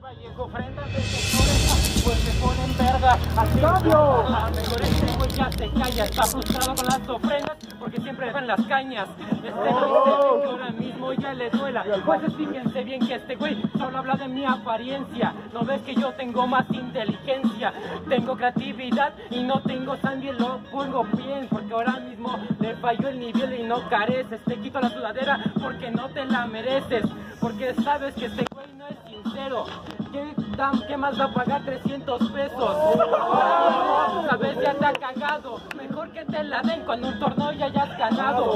Vallejo, ofrendas de sectores, pues se ponen verga. Así ¡cambio! Mejor este güey ya se calla, está frustrado con las ofrendas porque siempre dejan las cañas. Este güey que ahora mismo ya le duela. Pues fíjense bien que este güey solo habla de mi apariencia. No ves que yo tengo más inteligencia, tengo creatividad y no tengo sangre, lo pongo bien. Porque ahora mismo le falló el nivel y no careces. Te quito la sudadera porque no te la mereces. Porque sabes que este güey no es sincero. ¿Qué más va a pagar 300 pesos? Sabes, ya te ha cagado. Mejor que te la den cuando un torneo ya hayas ganado.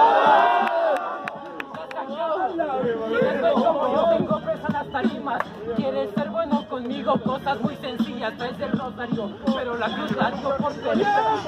Como yo tengo presa las tarimas. Quieres ser bueno conmigo, cosas muy sencillas. Traes el rosario, pero la cruz la digo por ser.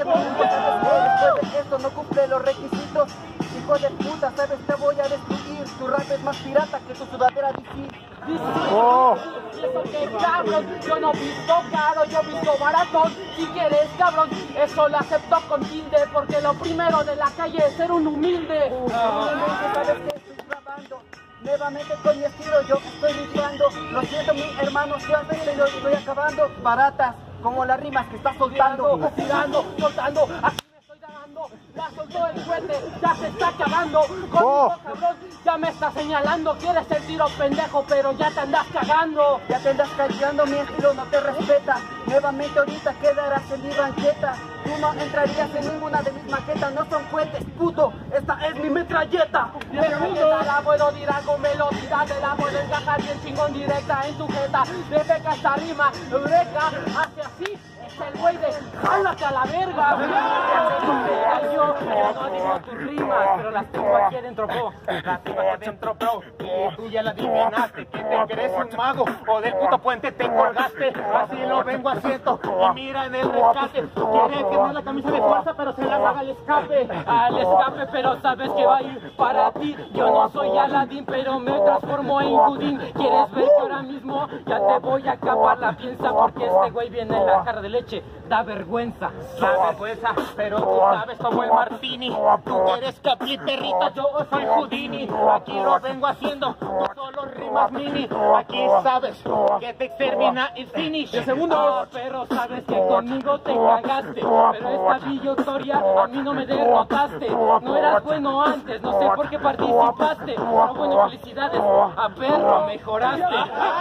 Esto no cumple los requisitos. Hijo de puta, sabes, te voy a destruir. Tu rap es más pirata que tu sudadera DC. Eso que cabrón, yo no visto caro, yo visto barato. Si quieres cabrón, eso lo acepto con tilde. Porque lo primero de la calle es ser un humilde. Sabes que estoy grabando nuevamente con mi estilo, yo estoy luchando. Lo siento mi hermano, realmente lo estoy acabando. Baratas, como las rimas que estás soltando. Tirando, soltando, aquí me estoy dando. Ya soltó el cohete, ya se está acabando. Conmigo cabrón, ya me está señalando. Quieres el tiro pendejo, pero ya te andas cagando. Ya te andas callando, mi estilo no te respeta. Nuevamente ahorita quedarás en mi banqueta. Tú no entrarías en ninguna de mis maquetas. No son fuentes, puto, esta es mi metralleta. La puedo tirar con velocidad, te la puedo encajar bien chingón directa en tu jeta. Desde que esta rima, eureka, hace así. Es el güey de jálate a la verga. Yo no digo tus rimas, pero las tengo aquí adentro, bro. Las tengo aquí adentro, bro. Y tú ya la adivinaste. ¿Que te crees un mago o del puto puente te colgaste? Así lo vengo haciendo. Y mira en el rescate. Quiere tener la camisa de fuerza, pero se la haga al escape. Al escape, pero sabes que va a ir para ti. Yo no soy Aladdin, pero me transformo en Houdin. ¿Quieres ver que ahora mismo ya te voy a acabar la piensa? Porque este güey viene en la jarra de leche. Da vergüenza, pero tú sabes como el Martini. Tú eres Capri perrita, yo soy Houdini. Aquí lo vengo haciendo, tú solo rimas mini. Aquí sabes que te extermina el finish. De segundo, pero sabes que conmigo te cagaste. Pero esta victoria a mí no me derrotaste. No eras bueno antes, no sé por qué participaste. No, bueno, felicidades, a perro mejoraste.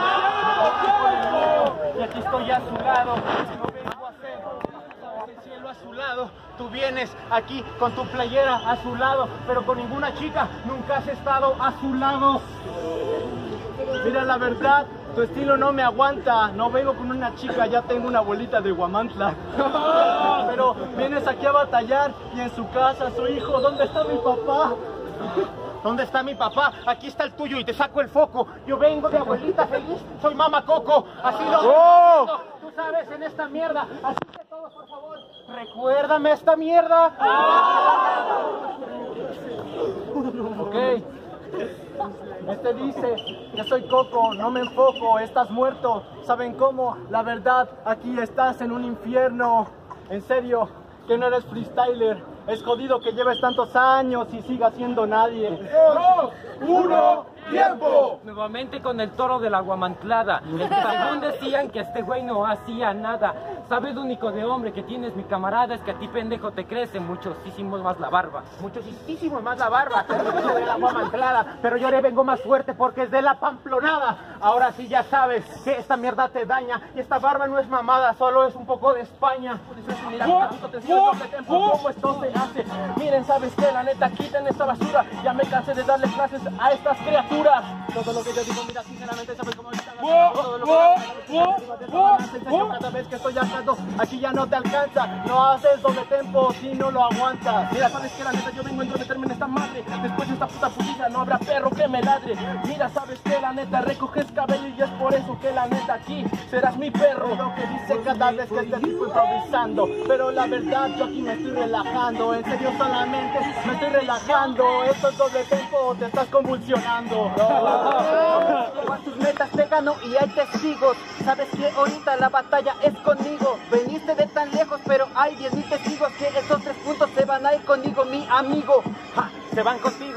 Y aquí estoy a su lado. El cielo a su lado, tú vienes aquí con tu playera a su lado, pero con ninguna chica nunca has estado a su lado. Mira, la verdad, tu estilo no me aguanta. No vengo con una chica, ya tengo una abuelita de Huamantla. Pero vienes aquí a batallar y en su casa su hijo. ¿Dónde está mi papá? ¿Dónde está mi papá? Aquí está el tuyo y te saco el foco. Yo vengo de abuelita feliz, soy mamá Coco. Así lo tú sabes en esta mierda. Así que todos, por favor, recuérdame esta mierda. Ok. Este dice que soy Coco, no me enfoco, estás muerto. ¿Saben cómo? La verdad, aquí estás en un infierno. En serio, que no eres freestyler. Es jodido que lleves tantos años y sigas siendo nadie. 2, 1, ¡tiempo! Nuevamente con el toro de la guamantlada. Según decían que este güey no hacía nada. ¿Sabes lo único de hombre que tienes, mi camarada? Es que a ti, pendejo, te crece muchísimo más la barba. Muchísimo más la barba. De la guamantlada. Pero yo le vengo más fuerte porque es de la pamplonada. Ahora sí ya sabes que esta mierda te daña. Y esta barba no es mamada, solo es un poco de España. Mira, te enseño doble tempo, cómo esto se hace. Miren, ¿sabes qué? La neta, quiten esta basura. Ya me cansé de darle clases a estas criaturas. Todo lo que yo digo, mira, sinceramente, ¿sabes cómo ahorita? Todo lo que cada vez que estoy hablando, aquí ya no te alcanza. No haces doble tempo si no lo aguantas. Mira, ¿sabes qué? La neta, yo vengo a meterme en esta madre. Después de esta puta putiza no habrá perro que me ladre. Mira, ¿sabes qué? La neta, recoges cabello y es por eso que la neta aquí serás mi perro. Lo que dice cada vez que este tipo improvisando. Pero la verdad, yo aquí me estoy relajando. En serio, solamente me estoy relajando. Esto es doble tempo, te estás convulsionando. A tus metas te gano y hay testigos. Sabes que ahorita la batalla es conmigo. Veniste de tan lejos, pero hay 10,000 testigos que estos 3 puntos se van a ir conmigo, mi amigo. Se van contigo.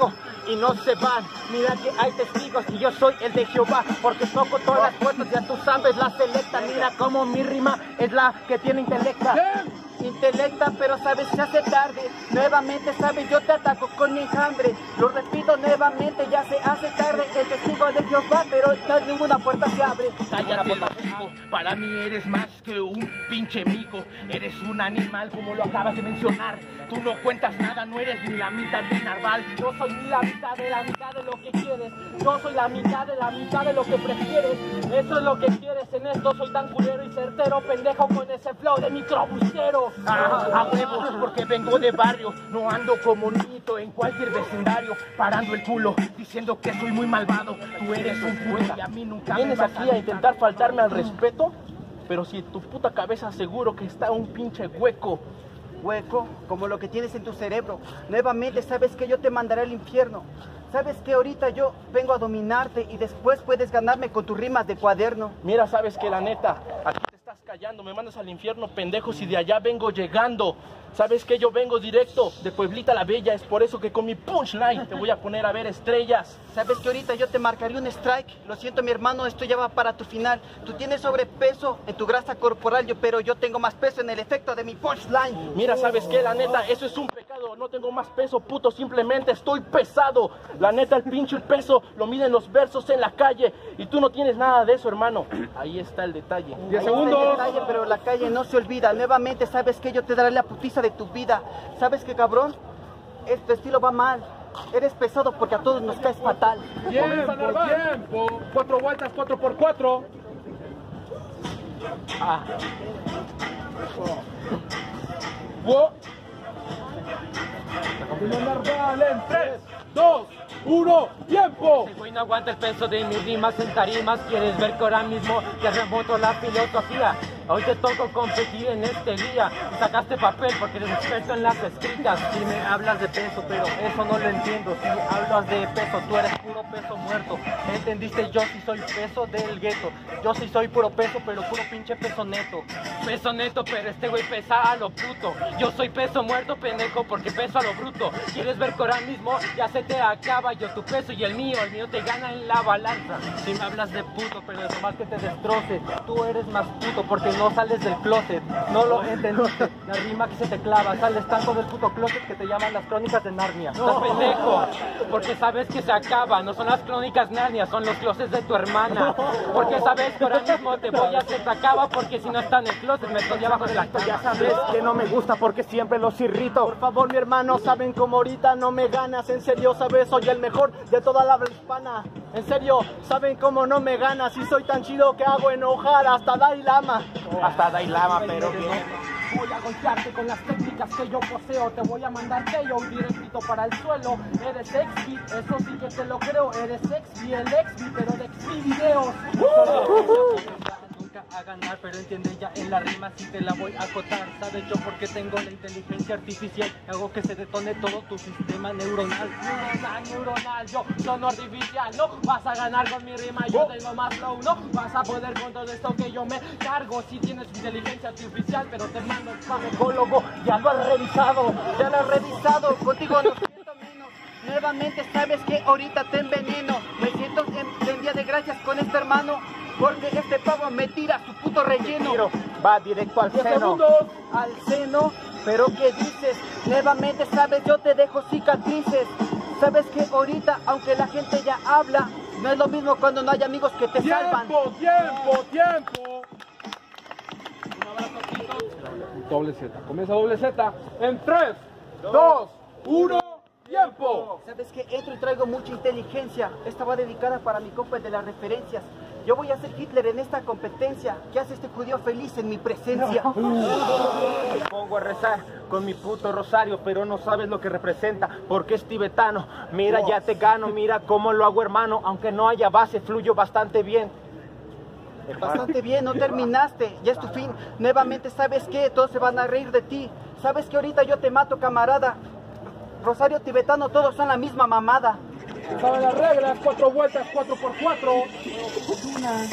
y no se van. Mira que hay testigos y yo soy el de Jehová, porque toco todas las puertas, ya tú sabes la selecta. Mira como mi rima es la que tiene intelecta. Intelecta, pero sabes, se hace tarde. Nuevamente, sabes, yo te ataco con mi enjambre. Lo repito nuevamente, ya se hace tarde. El testigo de Jehová, pero no ninguna puerta se abre. Cállate, loco. Para mí eres más que un pinche mico. Eres un animal como lo acabas de mencionar. Tú no cuentas nada, no eres ni la mitad de narval. Yo soy la mitad de lo que quieres. Yo soy la mitad de lo que prefieres. Eso es lo que quieres, en esto soy tan culero y certero. Pendejo con ese flow de microbusero. A huevos, porque vengo de barrio. No ando como niñito en cualquier vecindario, parando el culo, diciendo que soy muy malvado. Tú eres un puta y a mí nunca ¿Vienes me vas aquí a intentar faltarme al respeto? Pero si tu puta cabeza seguro que está un pinche hueco. Hueco, como lo que tienes en tu cerebro. Nuevamente, sabes que yo te mandaré al infierno. Sabes que ahorita yo vengo a dominarte y después puedes ganarme con tus rimas de cuaderno. Mira, sabes que la neta, aquí te estás callando, me mandas al infierno, pendejo, si de allá vengo llegando. Sabes que yo vengo directo de Pueblita la Bella, es por eso que con mi punchline te voy a poner a ver estrellas. Sabes que ahorita yo te marcaré un strike. Lo siento, mi hermano, esto ya va para tu final. Tú tienes sobrepeso en tu grasa corporal, pero yo tengo más peso en el efecto de mi punchline. Mira, sabes que la neta, eso es un pecado. No tengo más peso, puto, simplemente estoy pesado. La neta, el pinche peso lo miden los versos en la calle. Y tú no tienes nada de eso, hermano. Ahí está el detalle. 10 Ahí está el segundos. detalle, pero la calle no se olvida. Nuevamente, sabes que yo te daré la putiza de tu vida. ¿Sabes qué, cabrón? Este estilo va mal. Eres pesado porque a todos nos caes fatal. Tiempo. 4 vueltas, 4x4. Continúa Narval en 3, 2, 1, tiempo. Este güey no aguanta el peso de mis rimas en tarimas. Quieres ver que ahora mismo te remoto la filosofía. Hoy te toco competir en este día. Sacaste papel porque eres experto en las escritas. Si me hablas de peso, pero eso no lo entiendo. Si hablas de peso, tú eres puro peso muerto. ¿Entendiste? Yo sí soy peso del gueto. Yo sí soy puro peso, pero puro pinche peso neto. Peso neto, pero este güey pesa a lo puto. Yo soy peso muerto, pendejo, porque peso a lo bruto. ¿Quieres ver que ahora mismo ya se te acaba? Yo tu peso y el mío te gana en la balanza. Si me hablas de puto, pero es más que te destroce. Tú eres más puto porque no sales del closet. No lo entendiste. La rima que se te clava. Sales tanto del puto closet que te llaman las crónicas de Narnia. Estás pendejo, porque sabes que se acaba. No son las crónicas Narnia, son los closets de tu hermana. Porque sabes que ahora mismo te voy a hacer acaba. Porque si no está en el closet me estoy abajo de la cama. Ya sabes que no me gusta porque siempre los irrito. Por favor, mi hermano, saben cómo ahorita no me ganas. En serio, sabes, soy el mejor de toda la habla hispana. En serio, saben cómo no me ganas. Si soy tan chido que hago enojar hasta Dalai Lama. Hasta Dalai Lama, pero bien. Voy a golpearte con las técnicas que yo poseo. Te voy a mandar tello directito para el suelo. Eres XB, eso sí que te lo creo. Eres XB, el XB, pero de XB videos. A ganar, pero entiende ya en la rima si te la voy a acotar. Sabes yo porque tengo la inteligencia artificial. Hago que se detone todo tu sistema neuronal. Neuronal, yo sono artificial. No vas a ganar con mi rima, yo tengo más flow. No vas a poder con todo esto que yo me cargo. Si tienes inteligencia artificial, pero te mando el farmacólogo. Ya lo has revisado. Ya lo he revisado, contigo no siento menos. Nuevamente sabes que ahorita te enveneno. Me siento en día de gracias con este hermano, porque este pavo me tira su puto relleno. Va directo al seno. Al seno, pero ¿qué dices? Nuevamente sabes, yo te dejo cicatrices. Sabes que ahorita, aunque la gente ya habla, no es lo mismo cuando no hay amigos que te salvan. Tiempo. Doble Z. Comienza doble Z en 3, 2, 1, tiempo. Sabes que entro y traigo mucha inteligencia. Esta va dedicada para mi compa de las referencias. Yo voy a ser Hitler en esta competencia. ¿Qué hace este judío feliz en mi presencia? Me pongo a rezar con mi puto rosario, pero no sabes lo que representa, porque es tibetano. Mira, ya te gano, mira cómo lo hago, hermano. Aunque no haya base, fluyo bastante bien. Bastante bien, no terminaste, ya es tu fin. Nuevamente sabes que todos se van a reír de ti. Sabes que ahorita yo te mato, camarada. Rosario tibetano, todos son la misma mamada. Saben las reglas, 4 vueltas, 4x4.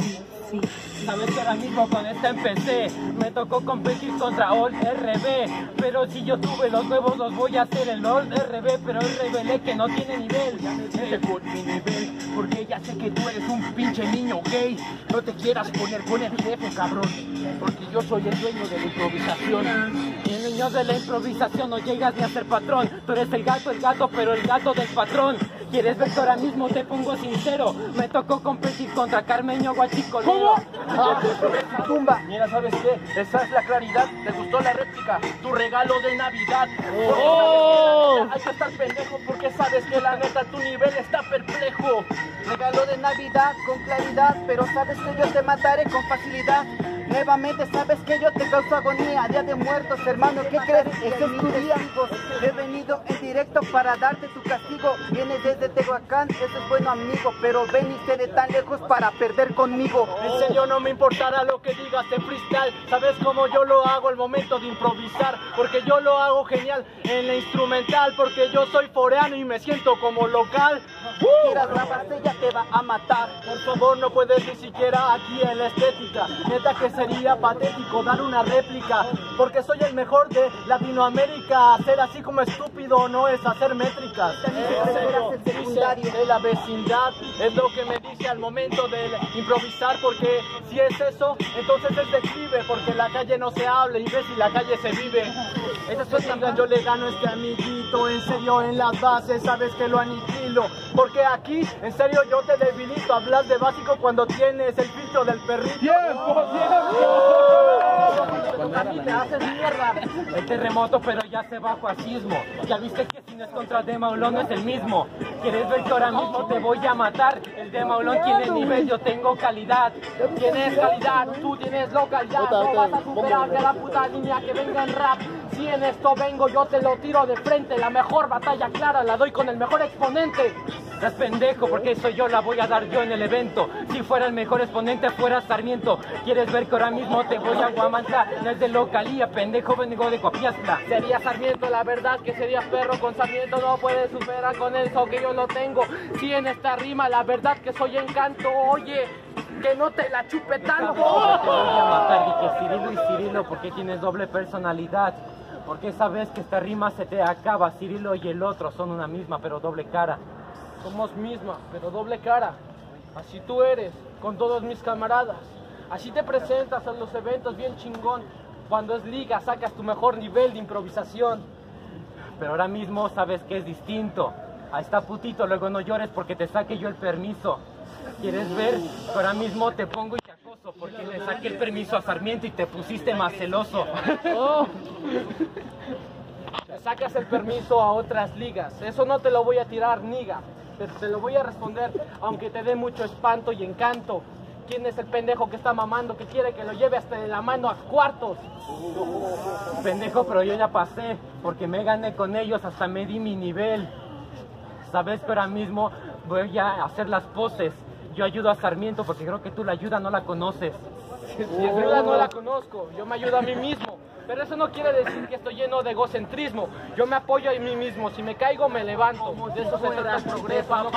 Sí. Sabes que ahora mismo con esta empecé, me tocó competir contra Old RB, pero si yo tuve los huevos los voy a hacer el Old RB, pero hoy revelé que no tiene nivel. Ya me dije por mi nivel, porque ya sé que tú eres un pinche niño gay. No te quieras poner con el jefe, cabrón, porque yo soy el dueño de la improvisación. Y el niño de la improvisación no llegas ni a ser patrón. Tú eres el gato, pero el gato del patrón. ¿Quieres ver que ahora mismo te pongo sincero? Me tocó competir contra Carmeño Guachicolero. Tumba. Mira, ¿sabes qué? Esa es la claridad. ¿Te gustó la réplica? Tu regalo de Navidad. Hay que estar pendejo porque sabes que la neta tu nivel está perplejo. Regalo de Navidad con claridad, pero sabes que yo te mataré con facilidad. Nuevamente sabes que yo te causo agonía. Día de muertos, hermano, ¿qué crees? Ese es tu día. He venido en directo para darte tu castigo. Vienes desde Tehuacán, eso es bueno, amigo, pero veniste de tan lejos para perder conmigo. En serio no me importará lo que digas en freestyle. Sabes cómo yo lo hago al momento de improvisar, porque yo lo hago genial en la instrumental, porque yo soy foreano y me siento como local. Quieras la base, te va a matar. Por favor, no puedes ni siquiera aquí en la estética. Neta que sería patético dar una réplica, porque soy el mejor de Latinoamérica. Ser así como estúpido no es hacer métricas. Dice de la vecindad, es lo que me dice al momento de improvisar, porque si es eso, entonces es declive, porque en la calle no se habla y ves si la calle se vive. Esas cosas yo le gano a este amiguito, en serio en las bases sabes que lo aniquilo, porque aquí en serio yo te debilito. Hablas de básico cuando tienes el filtro del perrito. ¡Tiempo! A mí te haces mierda. El terremoto, pero ya se va fascismo. Ya viste que si no es contra el de Maulón no es el mismo. ¿Quieres ver que ahora mismo te voy a matar? El de Maulón tiene nivel, yo tengo calidad. Tienes calidad, tú tienes localidad. No vas a superar que la puta línea que venga en rap. Si en esto vengo yo te lo tiro de frente. La mejor batalla clara la doy con el mejor exponente. Estás pendejo porque soy yo, la voy a dar yo en el evento. Si fuera el mejor exponente fuera Sarmiento. ¿Quieres ver que ahora mismo te voy a guamantar? No es de localía, pendejo, vengo de Copiapla. Sería Sarmiento, la verdad que sería perro. Con Sarmiento no puedes superar con eso que yo lo tengo. Si en esta rima la verdad que soy encanto. Oye, que no te la chupe tanto. Te voy a matar, dije Cirilo y Cirilo, porque tienes doble personalidad. Porque sabes que esta rima se te acaba. Cirilo y el otro son una misma pero doble cara. Somos misma, pero doble cara. Así tú eres, con todos mis camaradas. Así te presentas en los eventos bien chingón. Cuando es liga sacas tu mejor nivel de improvisación. Pero ahora mismo sabes que es distinto. Ahí está putito, luego no llores porque te saque yo el permiso. ¿Quieres ver? Ahora mismo te pongo y te acoso porque le saqué el permiso a Sarmiento y te pusiste más celoso. Oh. Le sacas el permiso a otras ligas. Eso no te lo voy a tirar, niga. Pero te lo voy a responder, aunque te dé mucho espanto y encanto. ¿Quién es el pendejo que está mamando, que quiere que lo lleve hasta de la mano a cuartos? Pendejo, pero yo ya pasé, porque me gané con ellos, hasta me di mi nivel. Sabes que ahora mismo voy a hacer las poses. Yo ayudo a Sarmiento porque creo que tú la ayuda no la conoces. Mi ayuda no la conozco, yo me ayudo a mí mismo. Pero eso no quiere decir que estoy lleno de egocentrismo. Yo me apoyo a mí mismo, si me caigo me levanto. De eso se trata el progreso, no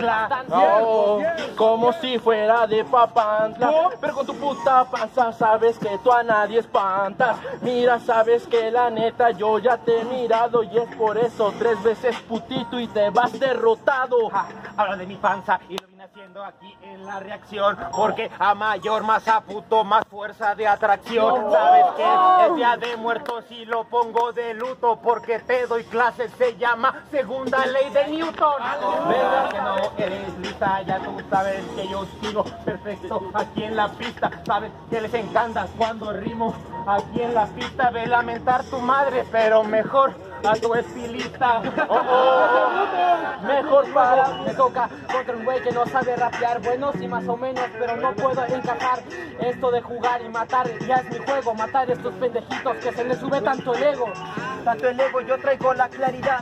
como si fuera de Papantla. Pero con tu puta panza sabes que tú a nadie espantas. Mira, sabes que la neta yo ya te he mirado y es por eso 3 veces putito y te vas derrotado. Habla de mi panza y lo vine haciendo aquí en la reacción, porque a mayor masa puto más fuerza de atracción. Sabes que el día de muertos y lo pongo de luto porque te doy clases, se llama segunda ley de Newton. Venga que no eres lista, ya tú sabes que yo sigo perfecto aquí en la pista. Sabes que les encanta cuando rimo aquí en la pista. Ve lamentar tu madre, pero mejor a tu estilista. Mejor para, me toca contra un güey que no sabe rapear. Bueno, sí más o menos, pero no puedo encajar. Esto de jugar y matar, ya es mi juego. Matar estos pendejitos que se les sube tanto el ego. Tanto el ego, yo traigo la claridad.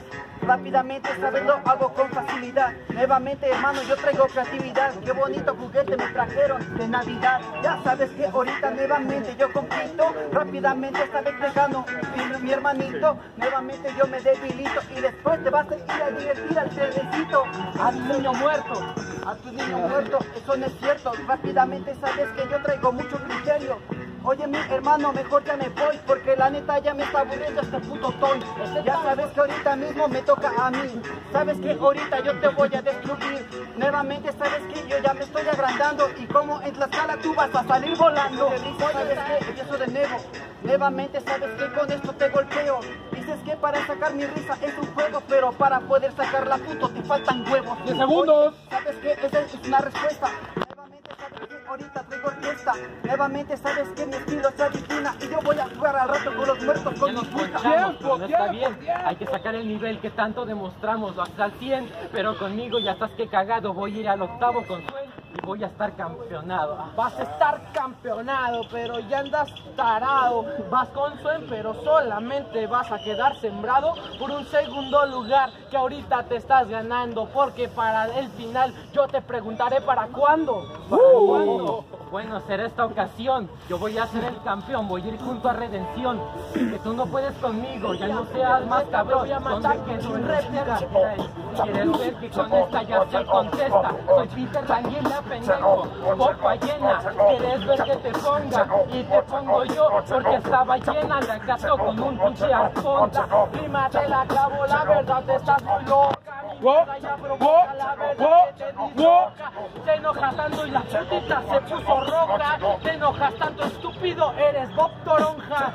Rápidamente, sabes, lo hago con facilidad. Nuevamente, hermano, yo traigo creatividad. Qué bonito juguete me trajeron de Navidad. Ya sabes que ahorita nuevamente yo compito. Rápidamente, sabes que gano, mi hermanito. Nuevamente yo me debilito y después te vas a ir a divertir al trenecito. A tu niño muerto. A tu niño muerto, eso no es cierto. Rápidamente sabes que yo traigo mucho criterio. Oye, mi hermano, mejor ya me voy, porque la neta ya me está aburriendo este puto toy. Ya sabes que ahorita mismo me toca a mí. Sabes que ahorita yo te voy a destruir. Nuevamente sabes que yo ya me estoy agrandando. Y como en Tlaxcala tú vas a salir volando. Sabes que empiezo de nuevo. Nuevamente sabes que con esto te golpeo. Dices que para sacar mi risa es un juego, pero para poder sacarla, puto, te faltan huevos. 10 segundos. Sabes que esa es una respuesta. Nuevamente sabes que ahorita traigo orquesta. Nuevamente sabes que mi estilo se adivina. Y yo voy a jugar al rato con los muertos con mis putas. Pero no está bien, hay que sacar el nivel que tanto demostramos, lo haces al 100, pero conmigo ya estás que cagado, voy a ir al octavo con Suen y voy a estar campeonado. Vas a estar campeonado, pero ya andas tarado. Vas con Suen, pero solamente vas a quedar sembrado por un segundo lugar que ahorita te estás ganando, porque para el final yo te preguntaré ¿para cuándo? ¿Para cuándo? Bueno, será esta ocasión, yo voy a ser el campeón, voy a ir junto a Redención, que tú no puedes conmigo, ya no seas más cabrón, voy a matar ¿dónde quedó el réplica? ¿Quieres ver que con esta ya se contesta? Soy Peter Languila, pendejo, copa llena, ¿quieres ver que te ponga? Y te pongo yo, porque estaba llena, la gato con un pinche arpón. La prima te la clavo, la verdad estás muy loca. Mi vida ya provoca, la verdad que te disloca. Te enojas tanto y la putita se puso roja. Te enojas tanto, estúpido, eres Bob Toronja.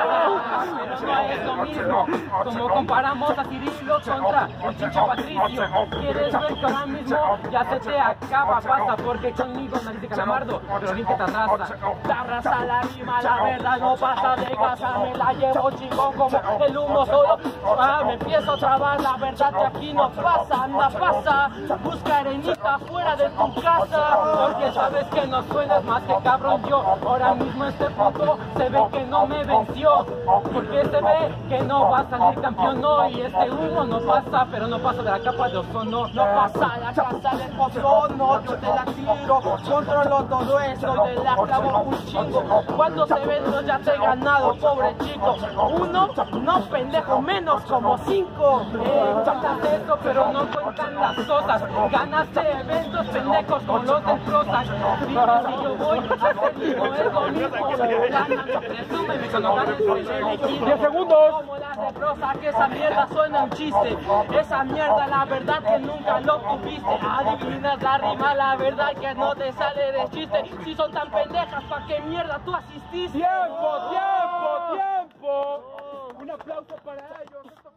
Pero no es lo mismo, como comparamos a Cirilo contra el Chincha Patricio. ¿Quieres ver que ahora mismo ya se te acaba? Pasa porque conmigo nariz de calamardo, pero bien que te arrastra. Te arrasa la rima, la verdad no pasa de casa. Me la llevo chingón como el humo solo. Me empiezo a trabar, la verdad que aquí no pasa, anda pasa. Busca arenita fuera de tu casa, Porque sabes que no suenas más que cabrón yo. Ahora mismo este puto se ve que no me venció, porque se ve que no va a salir campeón, no. Y este humo no pasa, pero no pasa de la capa de ozono. no pasa la casa del ozono. Yo te la tiro, controlo todo esto y te la clavo un chingo. Cuando se ve no ya te he ganado, pobre chico. Uno, no pendejo, menos como 5. Cuentas eso, pero no cuentan las cosas. Ganaste eventos pendejos con los del Prozac. Dime si yo voy a hacer mismo, es lo mismo. Presúmeme cuando ganes el equipo. 10 segundos. Como las de Prozac, que esa mierda suena un chiste. Esa mierda, la verdad que nunca lo tuviste. Adivinas la rima, la verdad que no te sale de chiste. Si son tan pendejas, ¿pa' qué mierda tú asististe? ¡Tiempo, tiempo, tiempo! Un aplauso para ellos.